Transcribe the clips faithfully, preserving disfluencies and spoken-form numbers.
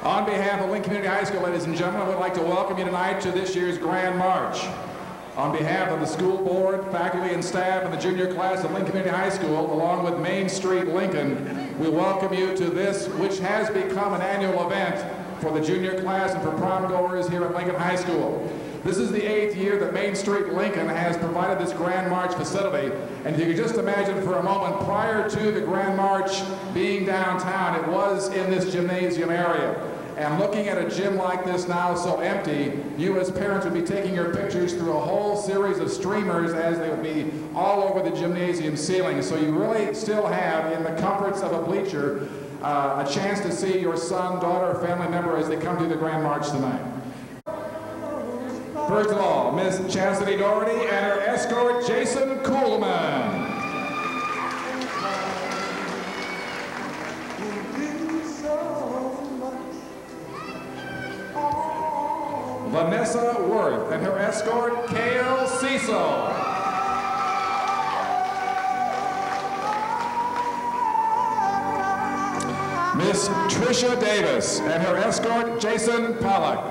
On behalf of Lincoln Community High School, ladies and gentlemen, I would like to welcome you tonight to this year's Grand March. On behalf of the school board, faculty, and staff of the junior class of Lincoln Community High School, along with Main Street Lincoln, we welcome you to this, which has become an annual event for the junior class and for prom goers here at Lincoln High School. This is the eighth year that Main Street Lincoln has provided this Grand March facility. And if you could just imagine for a moment, prior to the Grand March being downtown, it was in this gymnasium area. And looking at a gym like this now so empty, you as parents would be taking your pictures through a whole series of streamers as they would be all over the gymnasium ceiling. So you really still have, in the comforts of a bleacher, uh, a chance to see your son, daughter, or family member as they come through the Grand March tonight. First of all, Miss Chastity Doherty and her escort, Jason Kuhlman. Vanessa Worth and her escort, Kale Cecil. Miss Tricia Davis and her escort, Jason Pollock.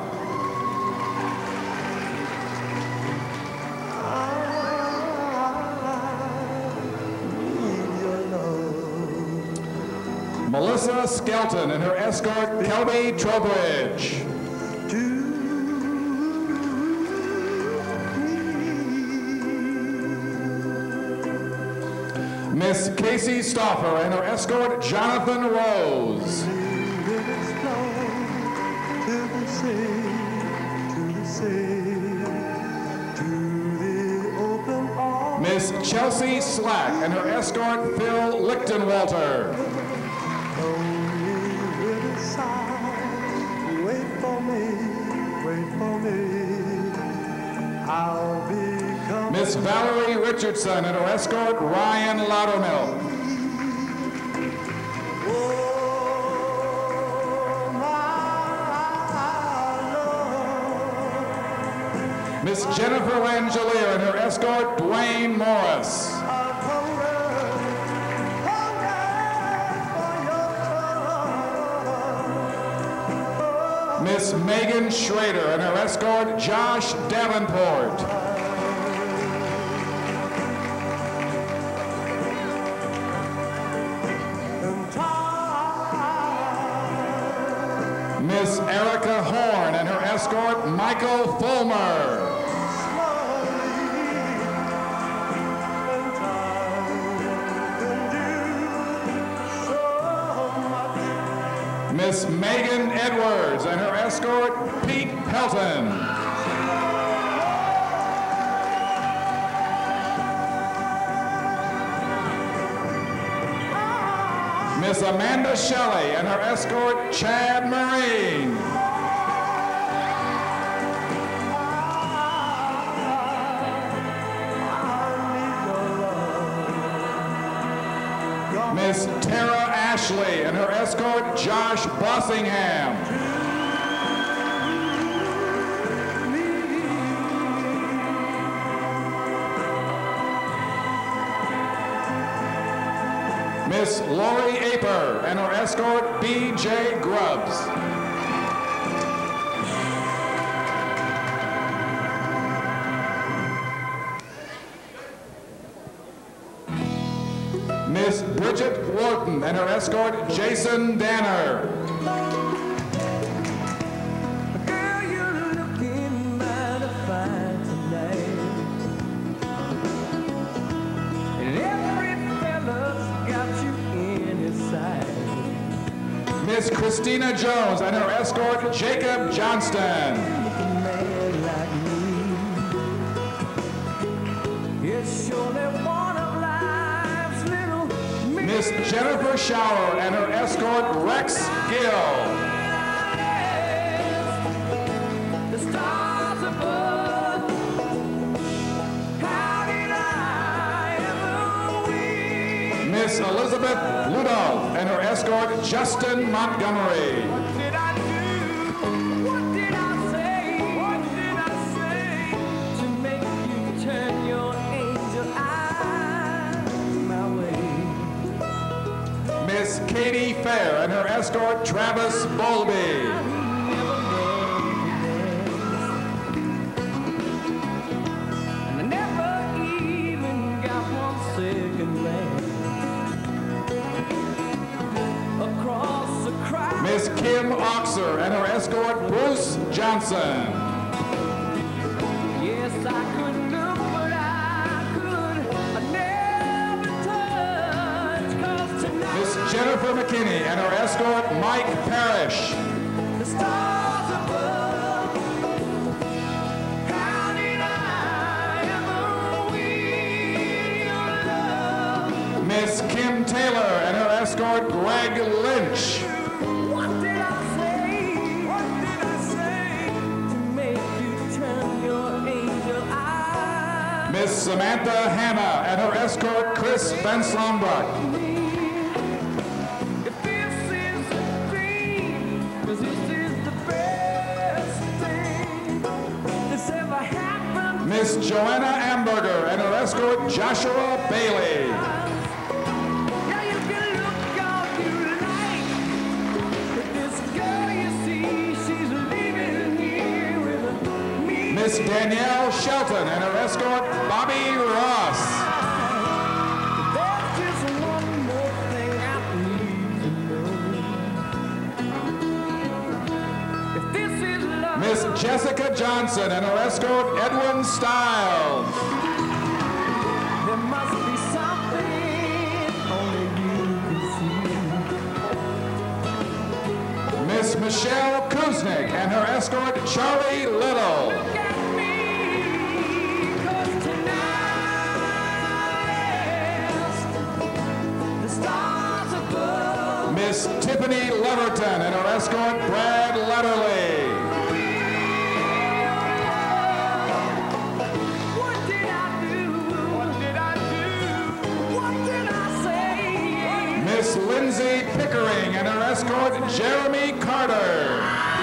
Melissa Skelton and her escort, Kelby Trowbridge. Miss Casey Stauffer and her escort, Jonathan Rose. Miss Chelsea Slack and her escort, Phil Lichtenwalter. Wait for me, wait for me. I'll be Miss Valerie Richardson and her escort, Ryan Loudermilk. Oh, my Lord. Miss Jennifer Langelier and her escort, Dwayne Morris. Miss Megan Schrader and her escort, Josh Davenport. Miss Erica Horn and her escort, Michael Fulmer. Miss Megan Edwards and her escort, Pete Pelton. Miss Amanda Shelley and her escort, Chad Marine. Miss Tara Ashley and her escort, Josh Bossingham. Miss Lori Aper and her escort, B J Grubbs. Miss Bridget Wharton and her escort, Jason Danner. Girl, you're looking mighty fine tonight. And every fella's got you in his sight. Miss Christina Jones and her escort, Jacob Johnston. A man like me. It's surely one of life's little Miss Jennifer Shower and her escort, Rex Gill. the stars above. How did I ever win? Miss Elizabeth Ludolph and her escort, Justin Montgomery. What did I do? What did I say? What did I say to make you turn your angel eyes my way? Miss Miss Katie Fair and her escort Travis Bowlby. Miss Kim Oxer and her escort Bruce Johnson. Yes, I could look, but I could I never touch, 'cause tonight Miss Jennifer McKinney and her escort Mike Parrish. the stars above. How did I ever win your love? Miss Kim Taylor and her escort Greg Lynch. What did I say? What did I say to make you turn your angel eyes? Miss Samantha Hanna and her escort Chris Van Slombrock. If this is a dream, 'cause this is the best thing that's ever happened. Miss Joanna Amberger and her escort Joshua Bailey. Now you can look all you like, but this girl you see, she's leaving here with me. Miss Danielle Shelton and her escort Bobby Ross. There's just one more thing I need to know. If this is love, Miss Jessica Johnson and her escort Edwin Stiles. there must be something only you can see. Miss Michelle Kuznick and her escort Charlie Little. Look at me, 'cause tonight the stars above. Miss Tiffany Leverton and her escort Brad Letterly. What did I do? What did I do? What did I say? Miss Lindsay Pickering and her escort Jeremy Carter.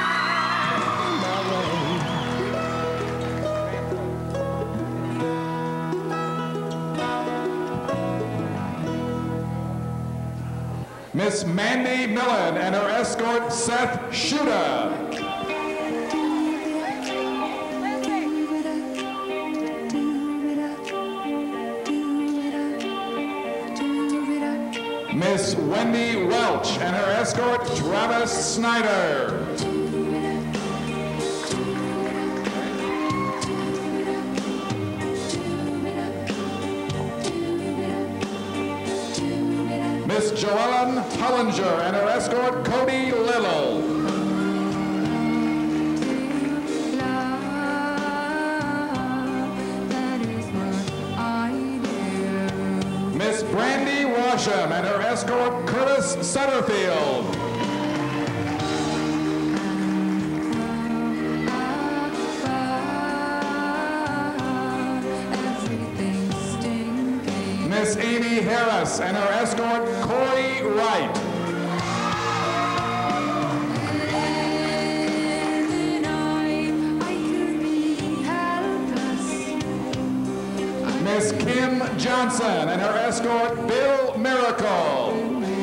Miss Mandy Millen and her escort Seth Shuda. Miss Wendy Welch and her escort Travis Snyder. Miss Joellen Hollinger and her escort Cody Little. Miss Brandy Washam and her escort Curtis Sutterfield. Miss Amy Harris and her escort Corey Wright. Miss Kim Johnson and her escort Bill Miracle.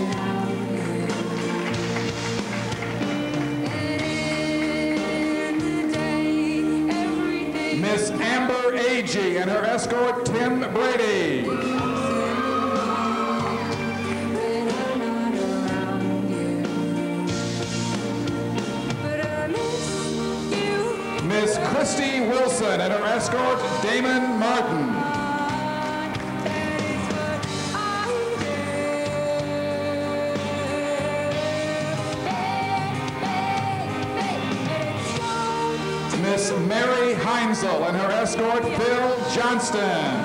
Miss Amber Agee and her escort Tim Brady. Miss Christy Wilson and her escort Damon Martin. Miss Mary Heinzel and her escort Phil Johnston.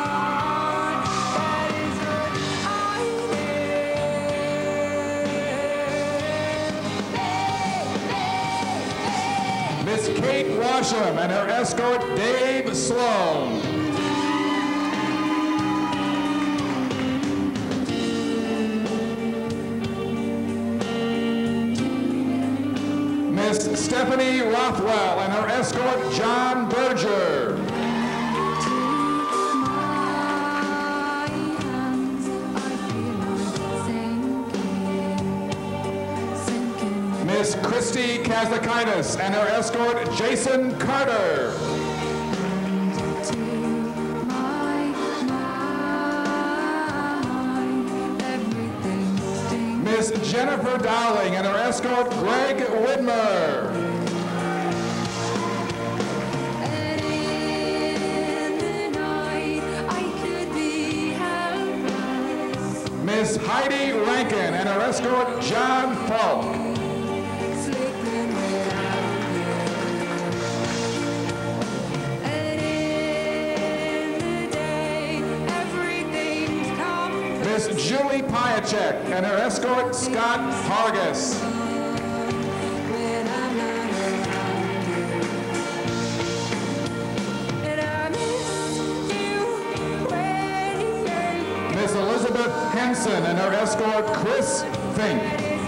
Miss Kate Washam and her escort Dave Sloan. Miss Stephanie Rothwell and her escort John Berger. Miss Christy Kazakaitis and her escort, Jason Carter. Miss Jennifer Dowling and her escort, Greg Widmer. Miss Heidi Rankin and her escort, John Falk. Miss Julie Piacek and her escort, Scott Hargis. Miss Elizabeth Henson and her escort, Chris Fink.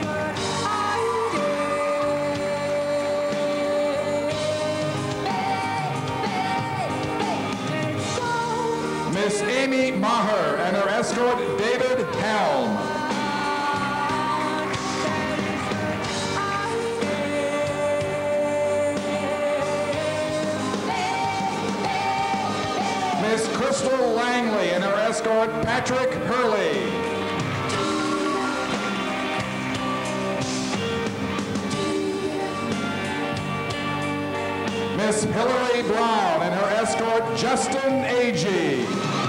Miss Amy Maher and her escort, David Helm. Miss Crystal Langley and her escort, Patrick Hurley. Miss Hillary Brown and her escort, Justin Agee.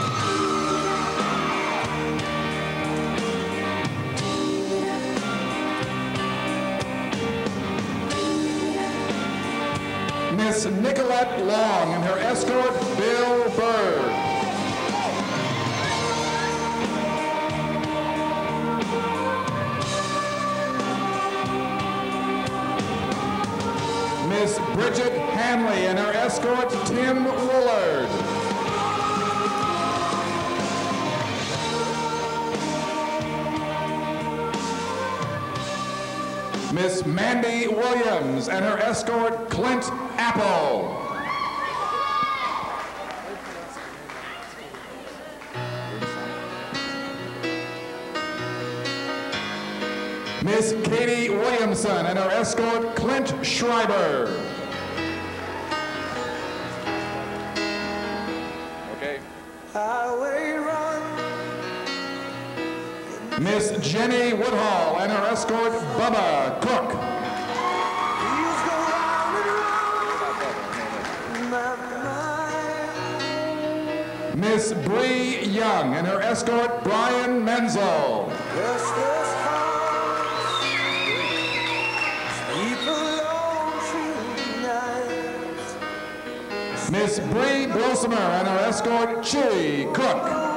Miss Nicolette Long and her escort, Bill Bird. Miss Bridget Hanley and her escort, Tim Woolard. Miss Mandy Williams and her escort, Clint Apple. Miss Katie Williamson and her escort, Clint Schreiber. Okay. Highway run. Miss Jenny Woodhall and her escort, Bubba Cook. Wheels go round and round. My mind. Miss Bree Young and her escort, Brian Menzel. Restless hearts. Sleep alone through the night. Miss Bree Blossimer and her escort, Chewy Cook.